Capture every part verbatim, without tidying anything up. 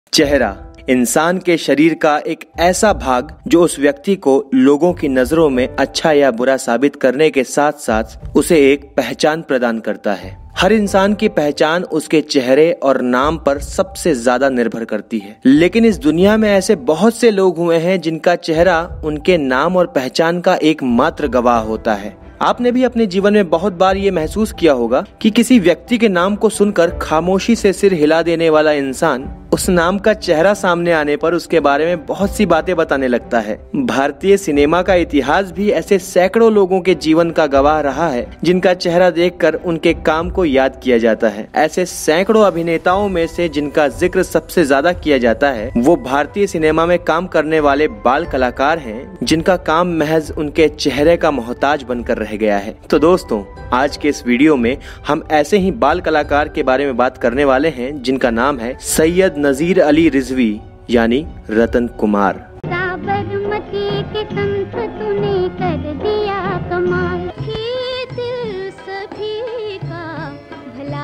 चेहरा इंसान के शरीर का एक ऐसा भाग जो उस व्यक्ति को लोगों की नजरों में अच्छा या बुरा साबित करने के साथ साथ उसे एक पहचान प्रदान करता है। हर इंसान की पहचान उसके चेहरे और नाम पर सबसे ज्यादा निर्भर करती है, लेकिन इस दुनिया में ऐसे बहुत से लोग हुए हैं जिनका चेहरा उनके नाम और पहचान का एकमात्र गवाह होता है। आपने भी अपने जीवन में बहुत बार ये महसूस किया होगा कि किसी व्यक्ति के नाम को सुनकर खामोशी से सिर हिला देने वाला इंसान उस नाम का चेहरा सामने आने पर उसके बारे में बहुत सी बातें बताने लगता है। भारतीय सिनेमा का इतिहास भी ऐसे सैकड़ों लोगों के जीवन का गवाह रहा है जिनका चेहरा देखकर उनके काम को याद किया जाता है। ऐसे सैकड़ों अभिनेताओं में से जिनका जिक्र सबसे ज्यादा किया जाता है वो भारतीय सिनेमा में काम करने वाले बाल कलाकार हैं, जिनका काम महज उनके चेहरे का मोहताज बनकर रह गया है। तो दोस्तों, आज के इस वीडियो में हम ऐसे ही बाल कलाकार के बारे में बात करने वाले हैं जिनका नाम है सैयद नजीर अली रिजवी यानी रतन कुमार। साबरमती के संत तूने कर दिया कमाल, ये दिल सभी का भला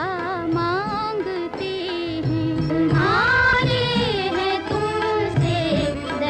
मांगते हैं, तुम्हारे हैं तुमसे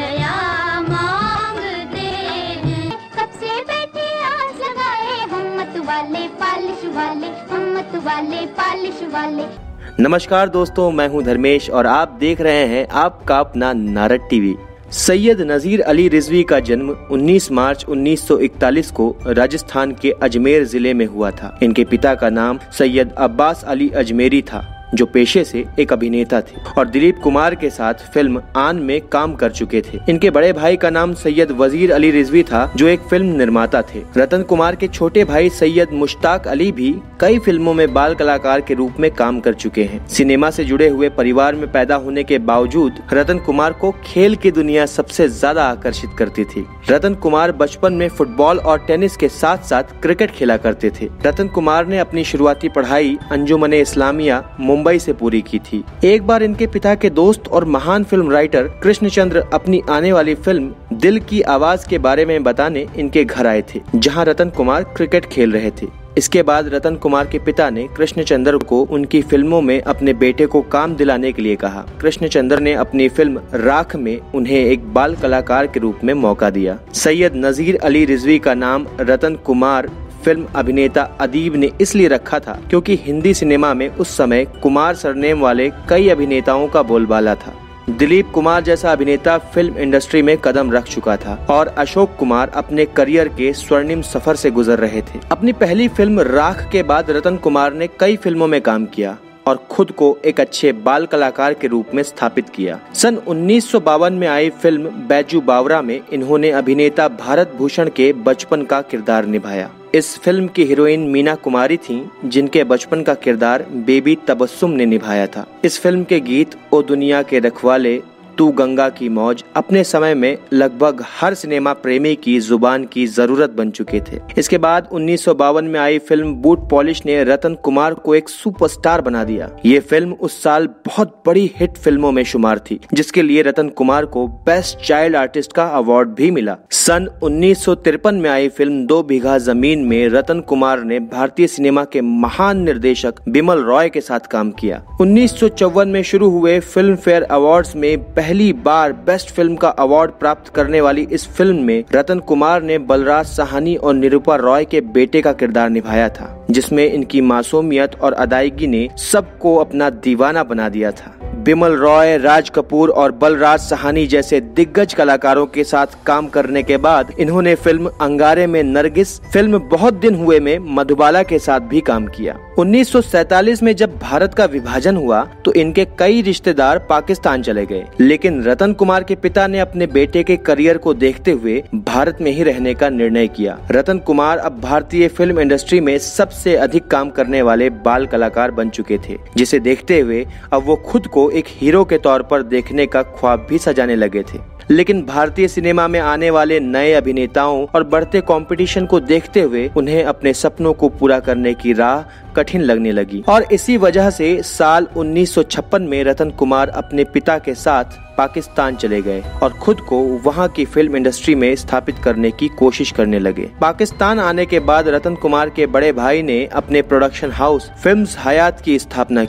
दया मांगते हैं। सबसे बैठे आस लगाए हिम्मत वाले पालिश वाले, हिम्मत वाले पालिश वाले। नमस्कार दोस्तों, मैं हूं धर्मेश और आप देख रहे हैं आपका अपना नारद टीवी। सैयद नजीर अली रिजवी का जन्म उन्नीस मार्च उन्नीस सौ इकतालीस को राजस्थान के अजमेर जिले में हुआ था। इनके पिता का नाम सैयद अब्बास अली अजमेरी था, जो पेशे से एक अभिनेता थे और दिलीप कुमार के साथ फिल्म आन में काम कर चुके थे। इनके बड़े भाई का नाम सैयद वजीर अली रिजवी था, जो एक फिल्म निर्माता थे। रतन कुमार के छोटे भाई सैयद मुश्ताक अली भी कई फिल्मों में बाल कलाकार के रूप में काम कर चुके हैं। सिनेमा से जुड़े हुए परिवार में पैदा होने के बावजूद रतन कुमार को खेल की दुनिया सबसे ज्यादा आकर्षित करती थी। रतन कुमार बचपन में फुटबॉल और टेनिस के साथ साथ क्रिकेट खेला करते थे। रतन कुमार ने अपनी शुरुआती पढ़ाई अंजुमने इस्लामिया मुंबई से पूरी की थी। एक बार इनके पिता के दोस्त और महान फिल्म राइटर कृष्णचंद्र अपनी आने वाली फिल्म दिल की आवाज के बारे में बताने इनके घर आए थे, जहां रतन कुमार क्रिकेट खेल रहे थे। इसके बाद रतन कुमार के पिता ने कृष्णचंद्र को उनकी फिल्मों में अपने बेटे को काम दिलाने के लिए कहा। कृष्णचंद्र ने अपनी फिल्म राख में उन्हें एक बाल कलाकार के रूप में मौका दिया। सैयद नजीर अली रिजवी का नाम रतन कुमार फिल्म अभिनेता अदीब ने इसलिए रखा था क्योंकि हिंदी सिनेमा में उस समय कुमार सरनेम वाले कई अभिनेताओं का बोलबाला था। दिलीप कुमार जैसा अभिनेता फिल्म इंडस्ट्री में कदम रख चुका था और अशोक कुमार अपने करियर के स्वर्णिम सफर से गुजर रहे थे। अपनी पहली फिल्म राख के बाद रतन कुमार ने कई फिल्मों में काम किया और खुद को एक अच्छे बाल कलाकार के रूप में स्थापित किया। सन उन्नीस सौ बावन में आई फिल्म बैजू बावरा में इन्होंने अभिनेता भारत भूषण के बचपन का किरदार निभाया। इस फिल्म की हीरोइन मीना कुमारी थीं, जिनके बचपन का किरदार बेबी तबस्सुम ने निभाया था। इस फिल्म के गीत ओ दुनिया के रखवाले, तू गंगा की मौज अपने समय में लगभग हर सिनेमा प्रेमी की जुबान की जरूरत बन चुके थे। इसके बाद उन्नीस सौ बावन में आई फिल्म बूट पॉलिश ने रतन कुमार को एक सुपरस्टार बना दिया। ये फिल्म उस साल बहुत बड़ी हिट फिल्मों में शुमार थी, जिसके लिए रतन कुमार को बेस्ट चाइल्ड आर्टिस्ट का अवार्ड भी मिला। सन उन्नीस सौ तिरपन में आई फिल्म दो बीघा जमीन में रतन कुमार ने भारतीय सिनेमा के महान निर्देशक बिमल रॉय के साथ काम किया। उन्नीस सौ चौवन में शुरू हुए फिल्म फेयर अवार्ड्स में पहली बार बेस्ट फिल्म का अवार्ड प्राप्त करने वाली इस फिल्म में रतन कुमार ने बलराज साहनी और निरूपा रॉय के बेटे का किरदार निभाया था, जिसमें इनकी मासूमियत और अदायगी ने सबको अपना दीवाना बना दिया था। बिमल रॉय, राज कपूर और बलराज साहनी जैसे दिग्गज कलाकारों के साथ काम करने के बाद इन्होंने फिल्म अंगारे में नरगिस, फिल्म बहुत दिन हुए में मधुबाला के साथ भी काम किया। उन्नीस सौ सैतालीस में जब भारत का विभाजन हुआ तो इनके कई रिश्तेदार पाकिस्तान चले गए, लेकिन रतन कुमार के पिता ने अपने बेटे के करियर को देखते हुए भारत में ही रहने का निर्णय किया। रतन कुमार अब भारतीय फिल्म इंडस्ट्री में सबसे अधिक काम करने वाले बाल कलाकार बन चुके थे, जिसे देखते हुए अब वो खुद को एक हीरो के तौर पर देखने का ख्वाब भी सजाने लगे थे। लेकिन भारतीय सिनेमा में आने वाले नए अभिनेताओं और बढ़ते कंपटीशन को देखते हुए उन्हें अपने सपनों को पूरा करने की राह कठिन लगने लगी और इसी वजह से साल उन्नीस सौ छप्पन में रतन कुमार अपने पिता के साथ पाकिस्तान चले गए और खुद को वहां की फिल्म इंडस्ट्री में स्थापित करने की कोशिश करने लगे। पाकिस्तान आने के बाद रतन कुमार के बड़े भाई ने अपने प्रोडक्शन हाउस फिल्म्स हयात की स्थापना की।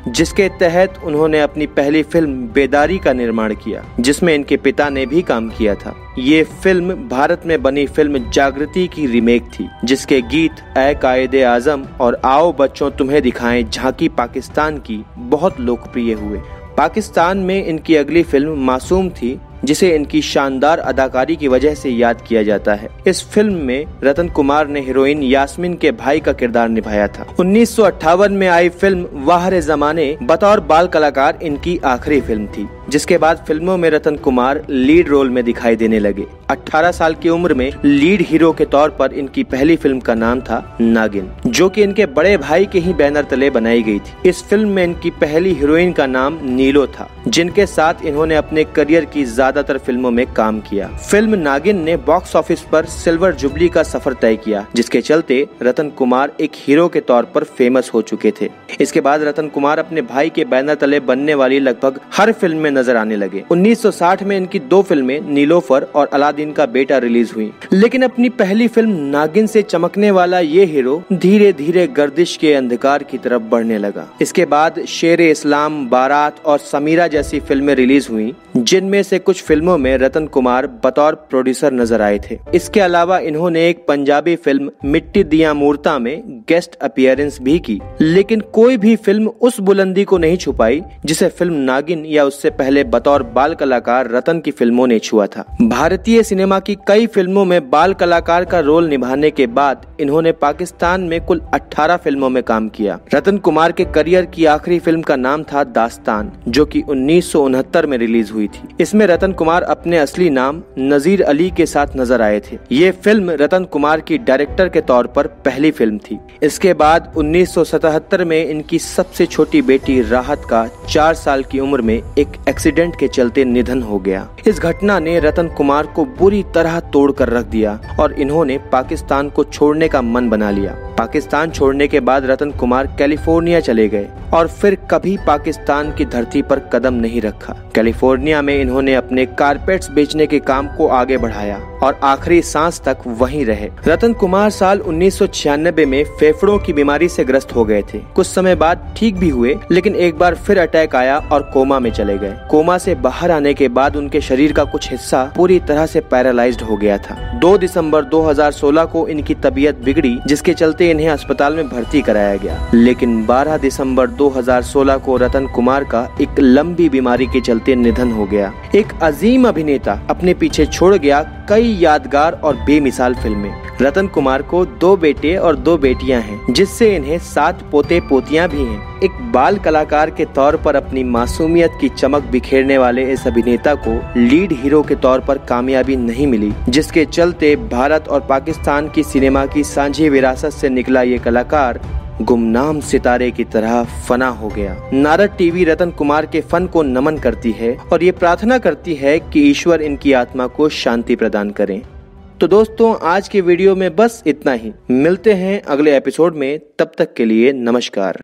जिसके तहत उन्होंने अपनी पहली फिल्म बेदारी का निर्माण किया, जिसमें इनके पिता ने भी काम किया था। ये फिल्म भारत में बनी फिल्म जागृति की रीमेक थी, जिसके गीत ऐ कायदे आजम और आओ बच्चों तुम्हें दिखाएं झांकी पाकिस्तान की बहुत लोकप्रिय हुए। पाकिस्तान में इनकी अगली फिल्म मासूम थी, जिसे इनकी शानदार अदाकारी की वजह से याद किया जाता है। इस फिल्म में रतन कुमार ने हीरोइन यास्मीन के भाई का किरदार निभाया था। उन्नीस सौ अट्ठावन में आई फिल्म वाहरे जमाने बतौर बाल कलाकार इनकी आखिरी फिल्म थी, जिसके बाद फिल्मों में रतन कुमार लीड रोल में दिखाई देने लगे। अठारह साल की उम्र में लीड हीरो के तौर पर इनकी पहली फिल्म का नाम था नागिन, जो कि इनके बड़े भाई के ही बैनर तले बनाई गई थी। इस फिल्म में इनकी पहली हीरोइन का नाम नीलो था, जिनके साथ इन्होंने अपने करियर की ज्यादातर फिल्मों में काम किया। फिल्म नागिन ने बॉक्स ऑफिस पर सिल्वर जुबली का सफर तय किया, जिसके चलते रतन कुमार एक हीरो के तौर पर फेमस हो चुके थे। इसके बाद रतन कुमार अपने भाई के बैनर तले बनने वाली लगभग हर फिल्म में नजर आने लगे। उन्नीस सौ साठ में इनकी दो फिल्में नीलोफर और अलादीन का बेटा रिलीज हुई, लेकिन अपनी पहली फिल्म नागिन से चमकने वाला ये हीरो धीरे धीरे गर्दिश के अंधकार की तरफ बढ़ने लगा। इसके बाद शेरे इस्लाम, बारात और समीरा जैसी फिल्में रिलीज हुई, जिनमें से कुछ फिल्मों में रतन कुमार बतौर प्रोड्यूसर नजर आए थे। इसके अलावा इन्होंने एक पंजाबी फिल्म मिट्टी दिया मूर्ता में गेस्ट अपीयरेंस भी की, लेकिन कोई भी फिल्म उस बुलंदी को नहीं छुपाई जिसे फिल्म नागिन या उससे पहले बतौर बाल कलाकार रतन की फिल्मों ने छुआ था। भारतीय सिनेमा की कई फिल्मों में बाल कलाकार का रोल निभाने के बाद इन्होंने पाकिस्तान में कुल अठारह फिल्मों में काम किया। रतन कुमार के करियर की आखिरी फिल्म का नाम था दास्तान, जो कि उन्नीस सौ उनहत्तर में रिलीज हुई थी। इसमें रतन कुमार अपने असली नाम नजीर अली के साथ नजर आए थे। ये फिल्म रतन कुमार की डायरेक्टर के तौर पर पहली फिल्म थी। इसके बाद उन्नीस सौ सतहत्तर में इनकी सबसे छोटी बेटी राहत का चार साल की उम्र में एक एक्सीडेंट के चलते निधन हो गया। इस घटना ने रतन कुमार को बुरी तरह तोड़ कर रख दिया और इन्होंने पाकिस्तान को छोड़ने का मन बना लिया। पाकिस्तान छोड़ने के बाद रतन कुमार कैलिफोर्निया चले गए और फिर कभी पाकिस्तान की धरती पर कदम नहीं रखा। कैलिफोर्निया में इन्होंने अपने कारपेट्स बेचने के काम को आगे बढ़ाया और आखिरी सांस तक वहीं रहे। रतन कुमार साल उन्नीस सौ छियानबे में फेफड़ों की बीमारी से ग्रस्त हो गए थे। कुछ समय बाद ठीक भी हुए, लेकिन एक बार फिर अटैक आया और कोमा में चले गए। कोमा से बाहर आने के बाद उनके शरीर का कुछ हिस्सा पूरी तरह से पैरालाइज्ड हो गया था। दो दिसंबर दो हज़ार सोलह को इनकी तबीयत बिगड़ी, जिसके चलते इन्हें अस्पताल में भर्ती कराया गया। लेकिन बारह दिसंबर दो हज़ार सोलह को रतन कुमार का एक लंबी बीमारी के चलते निधन हो गया। एक अजीम अभिनेता अपने पीछे छोड़ गया कई यादगार और बेमिसाल फिल्में। रतन कुमार को दो बेटे और दो बेटियां हैं, जिससे इन्हें सात पोते पोतियां भी हैं। एक बाल कलाकार के तौर पर अपनी मासूमियत की चमक बिखेरने वाले इस अभिनेता को लीड हीरो के तौर पर कामयाबी नहीं मिली, जिसके चलते भारत और पाकिस्तान की सिनेमा की सांझी विरासत से निकला ये कलाकार गुमनाम सितारे की तरह फना हो गया। नारद टीवी रतन कुमार के फन को नमन करती है और ये प्रार्थना करती है कि ईश्वर इनकी आत्मा को शांति प्रदान करें। तो दोस्तों, आज के वीडियो में बस इतना ही। मिलते हैं अगले एपिसोड में, तब तक के लिए नमस्कार।